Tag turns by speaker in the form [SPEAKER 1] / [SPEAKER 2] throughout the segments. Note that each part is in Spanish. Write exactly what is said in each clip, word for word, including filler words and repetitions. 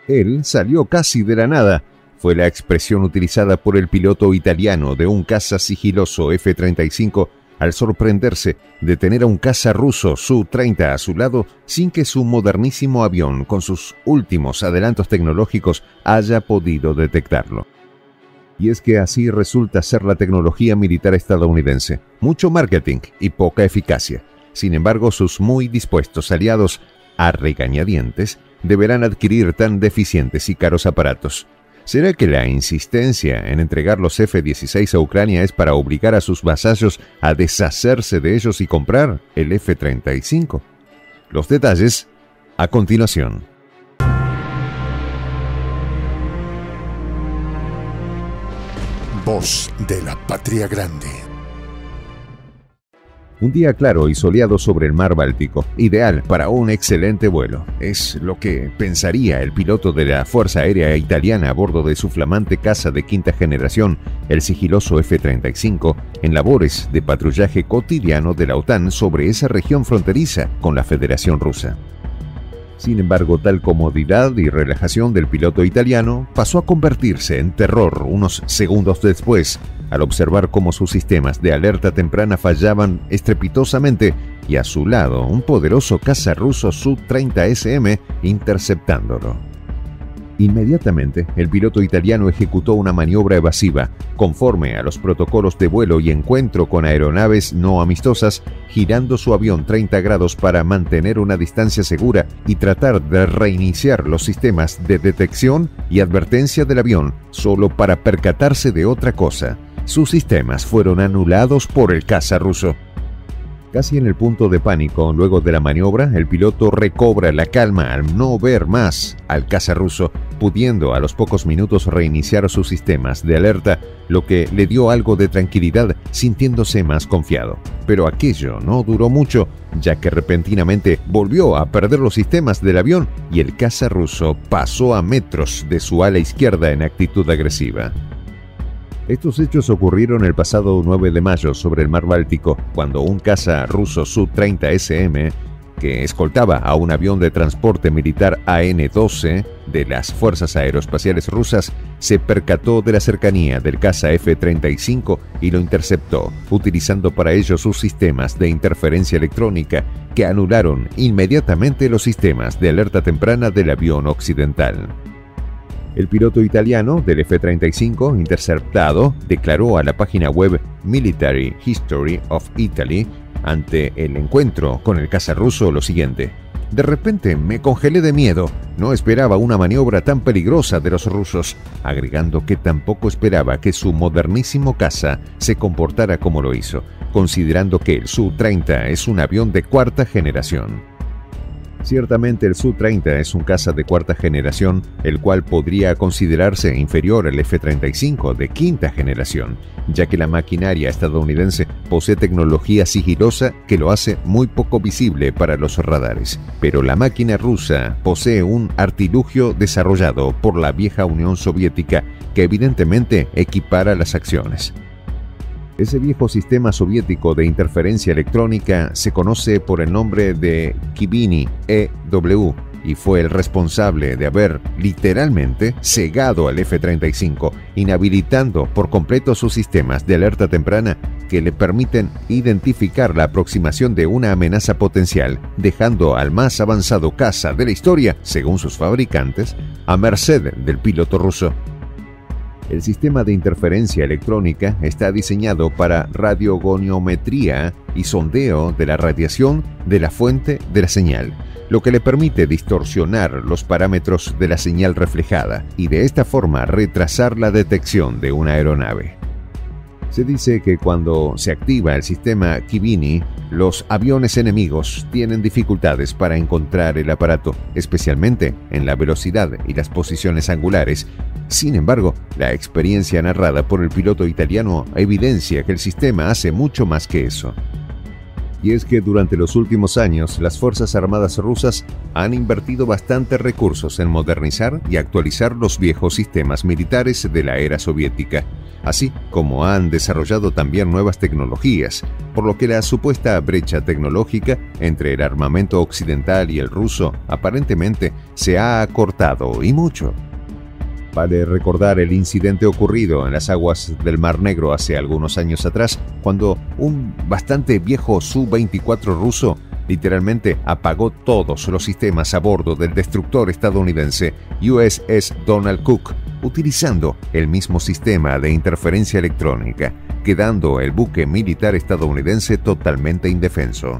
[SPEAKER 1] Él salió casi de la nada. Fue la expresión utilizada por el piloto italiano de un caza sigiloso F treinta y cinco al sorprenderse de tener a un caza ruso Su treinta a su lado sin que su modernísimo avión, con sus últimos adelantos tecnológicos, haya podido detectarlo. Y es que así resulta ser la tecnología militar estadounidense. Mucho marketing y poca eficacia. Sin embargo, sus muy dispuestos aliados, a regañadientes, deberán adquirir tan deficientes y caros aparatos. ¿Será que la insistencia en entregar los F dieciséis a Ucrania es para obligar a sus vasallos a deshacerse de ellos y comprar el F treinta y cinco? Los detalles a continuación.
[SPEAKER 2] Voz de la Patria Grande.
[SPEAKER 1] Un día claro y soleado sobre el mar Báltico, ideal para un excelente vuelo. Es lo que pensaría el piloto de la Fuerza Aérea Italiana a bordo de su flamante caza de quinta generación, el sigiloso F treinta y cinco, en labores de patrullaje cotidiano de la OTAN sobre esa región fronteriza con la Federación Rusa. Sin embargo, tal comodidad y relajación del piloto italiano pasó a convertirse en terror unos segundos después, al observar cómo sus sistemas de alerta temprana fallaban estrepitosamente y a su lado un poderoso caza ruso Su treinta ese eme interceptándolo. Inmediatamente, el piloto italiano ejecutó una maniobra evasiva, conforme a los protocolos de vuelo y encuentro con aeronaves no amistosas, girando su avión treinta grados para mantener una distancia segura y tratar de reiniciar los sistemas de detección y advertencia del avión, solo para percatarse de otra cosa. Sus sistemas fueron anulados por el caza ruso. Casi en el punto de pánico, luego de la maniobra, el piloto recobra la calma al no ver más al caza ruso, pudiendo a los pocos minutos reiniciar sus sistemas de alerta, lo que le dio algo de tranquilidad, sintiéndose más confiado. Pero aquello no duró mucho, ya que repentinamente volvió a perder los sistemas del avión y el caza ruso pasó a metros de su ala izquierda en actitud agresiva. Estos hechos ocurrieron el pasado nueve de mayo sobre el mar Báltico, cuando un caza ruso Su treinta ese eme, que escoltaba a un avión de transporte militar A N doce de las Fuerzas Aeroespaciales Rusas, se percató de la cercanía del caza F treinta y cinco y lo interceptó, utilizando para ello sus sistemas de interferencia electrónica, que anularon inmediatamente los sistemas de alerta temprana del avión occidental. El piloto italiano del F treinta y cinco interceptado declaró a la página web Military History of Italy ante el encuentro con el caza ruso lo siguiente: de repente me congelé de miedo, no esperaba una maniobra tan peligrosa de los rusos, agregando que tampoco esperaba que su modernísimo caza se comportara como lo hizo, considerando que el Su treinta es un avión de cuarta generación. Ciertamente el Su treinta es un caza de cuarta generación, el cual podría considerarse inferior al F treinta y cinco de quinta generación, ya que la maquinaria estadounidense posee tecnología sigilosa que lo hace muy poco visible para los radares. Pero la máquina rusa posee un artilugio desarrollado por la vieja Unión Soviética que evidentemente equipara las acciones. Ese viejo sistema soviético de interferencia electrónica se conoce por el nombre de Kivini E W y fue el responsable de haber literalmente cegado al F treinta y cinco, inhabilitando por completo sus sistemas de alerta temprana que le permiten identificar la aproximación de una amenaza potencial, dejando al más avanzado caza de la historia, según sus fabricantes, a merced del piloto ruso. El sistema de interferencia electrónica está diseñado para radiogoniometría y sondeo de la radiación de la fuente de la señal, lo que le permite distorsionar los parámetros de la señal reflejada y de esta forma retrasar la detección de una aeronave. Se dice que cuando se activa el sistema Kivini, los aviones enemigos tienen dificultades para encontrar el aparato, especialmente en la velocidad y las posiciones angulares. Sin embargo, la experiencia narrada por el piloto italiano evidencia que el sistema hace mucho más que eso. Y es que durante los últimos años, las Fuerzas Armadas rusas han invertido bastantes recursos en modernizar y actualizar los viejos sistemas militares de la era soviética, así como han desarrollado también nuevas tecnologías, por lo que la supuesta brecha tecnológica entre el armamento occidental y el ruso aparentemente se ha acortado y mucho. Vale recordar el incidente ocurrido en las aguas del Mar Negro hace algunos años atrás, cuando un bastante viejo Su veinticuatro ruso literalmente apagó todos los sistemas a bordo del destructor estadounidense U S S Donald Cook, utilizando el mismo sistema de interferencia electrónica, quedando el buque militar estadounidense totalmente indefenso.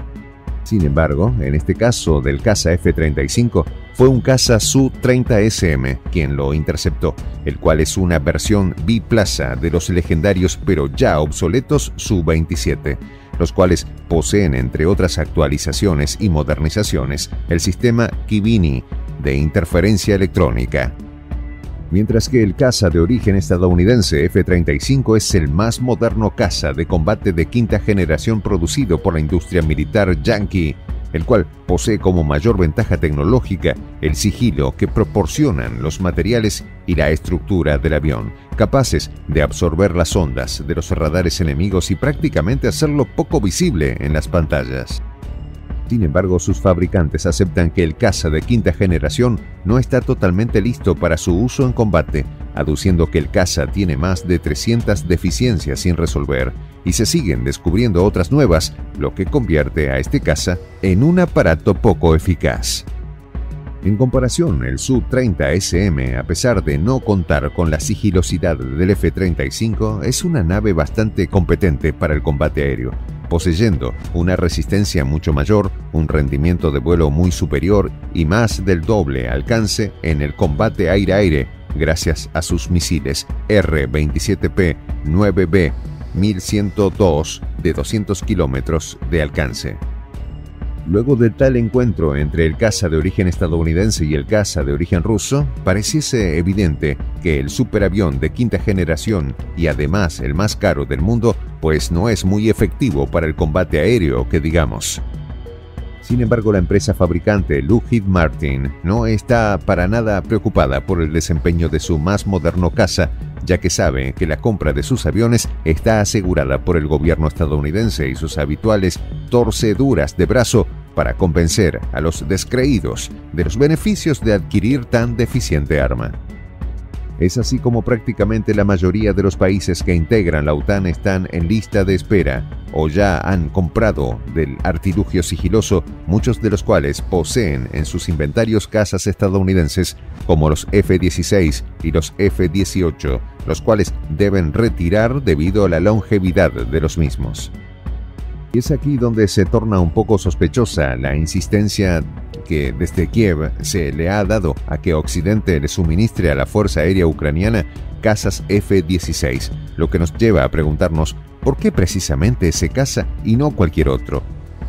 [SPEAKER 1] Sin embargo, en este caso del caza F treinta y cinco, fue un caza Su treinta ese eme quien lo interceptó, el cual es una versión biplaza de los legendarios pero ya obsoletos Su veintisiete, los cuales poseen, entre otras actualizaciones y modernizaciones, el sistema Kivini de interferencia electrónica. Mientras que el caza de origen estadounidense F treinta y cinco es el más moderno caza de combate de quinta generación producido por la industria militar yankee, el cual posee como mayor ventaja tecnológica el sigilo que proporcionan los materiales y la estructura del avión, capaces de absorber las ondas de los radares enemigos y prácticamente hacerlo poco visible en las pantallas. Sin embargo, sus fabricantes aceptan que el caza de quinta generación no está totalmente listo para su uso en combate, aduciendo que el caza tiene más de trescientas deficiencias sin resolver, y se siguen descubriendo otras nuevas, lo que convierte a este caza en un aparato poco eficaz. En comparación, el Su treinta ese eme, a pesar de no contar con la sigilosidad del F treinta y cinco, es una nave bastante competente para el combate aéreo, poseyendo una resistencia mucho mayor, un rendimiento de vuelo muy superior y más del doble alcance en el combate aire-aire, gracias a sus misiles R veintisiete P nueve B mil ciento dos de doscientos kilómetros de alcance. Luego de tal encuentro entre el caza de origen estadounidense y el caza de origen ruso, pareciese evidente que el superavión de quinta generación, y además el más caro del mundo, pues no es muy efectivo para el combate aéreo, que digamos. Sin embargo, la empresa fabricante Lockheed Martin no está para nada preocupada por el desempeño de su más moderno caza, ya que sabe que la compra de sus aviones está asegurada por el gobierno estadounidense y sus habituales torceduras de brazo para convencer a los descreídos de los beneficios de adquirir tan deficiente arma. Es así como prácticamente la mayoría de los países que integran la OTAN están en lista de espera o ya han comprado del artilugio sigiloso, muchos de los cuales poseen en sus inventarios cazas estadounidenses como los F dieciséis y los F dieciocho, los cuales deben retirar debido a la longevidad de los mismos. Y es aquí donde se torna un poco sospechosa la insistencia que desde Kiev se le ha dado a que Occidente le suministre a la Fuerza Aérea Ucraniana cazas F dieciséis, lo que nos lleva a preguntarnos por qué precisamente ese caza y no cualquier otro.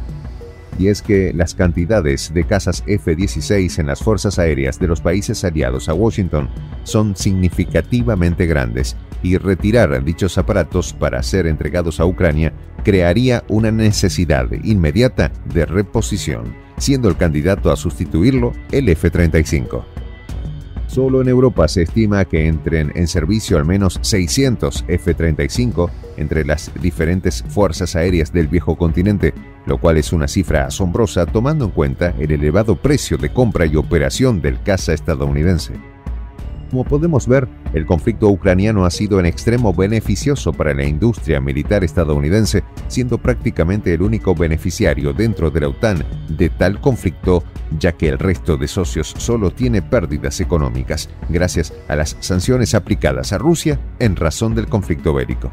[SPEAKER 1] Y es que las cantidades de cazas F dieciséis en las fuerzas aéreas de los países aliados a Washington son significativamente grandes, y retirar dichos aparatos para ser entregados a Ucrania crearía una necesidad inmediata de reposición, siendo el candidato a sustituirlo el F treinta y cinco. Solo en Europa se estima que entren en servicio al menos seiscientos F treinta y cinco entre las diferentes fuerzas aéreas del viejo continente, lo cual es una cifra asombrosa tomando en cuenta el elevado precio de compra y operación del caza estadounidense. Como podemos ver, el conflicto ucraniano ha sido en extremo beneficioso para la industria militar estadounidense, siendo prácticamente el único beneficiario dentro de la OTAN de tal conflicto, ya que el resto de socios solo tiene pérdidas económicas, gracias a las sanciones aplicadas a Rusia en razón del conflicto bélico.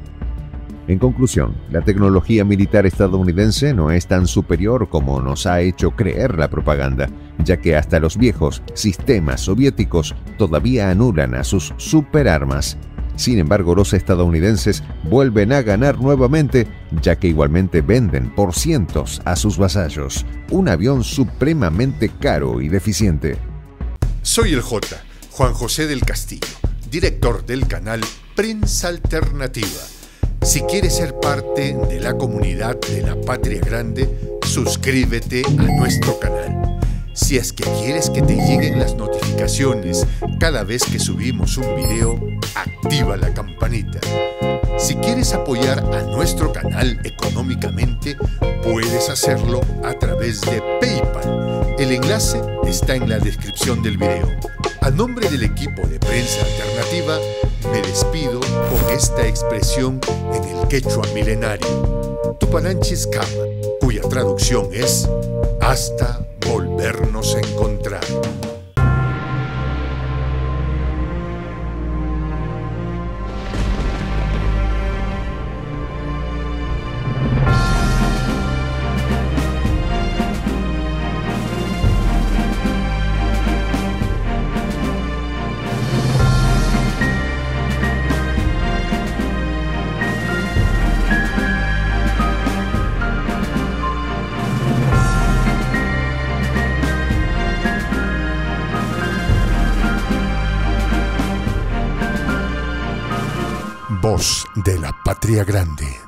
[SPEAKER 1] En conclusión, la tecnología militar estadounidense no es tan superior como nos ha hecho creer la propaganda, ya que hasta los viejos sistemas soviéticos todavía anulan a sus superarmas. Sin embargo, los estadounidenses vuelven a ganar nuevamente, ya que igualmente venden por cientos a sus vasallos un avión supremamente caro y deficiente.
[SPEAKER 2] Soy el J, Juan José del Castillo, director del canal Prensa Alternativa. Si quieres ser parte de la comunidad de la Patria Grande, suscríbete a nuestro canal. Si es que quieres que te lleguen las notificaciones cada vez que subimos un video, activa la campanita. Si quieres apoyar a nuestro canal económicamente, puedes hacerlo a través de PayPal. El enlace está en la descripción del video. A nombre del equipo de Prensa Alternativa, me despido con esta expresión en el quechua milenario, Tupananchis Kama, cuya traducción es hasta volvernos a encontrar. Voz de la Patria Grande.